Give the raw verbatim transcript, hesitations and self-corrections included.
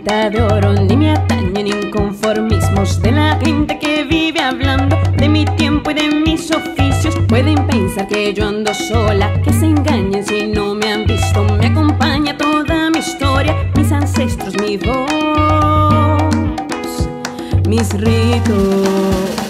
cinta de oro, ni me atañen inconformismos de la gente que vive hablando de mi tiempo y de mis oficios. Pueden pensar que yo ando sola, que se engañen si no me han visto. Me acompaña toda mi historia, mis ancestros, mi voz, mis ritos.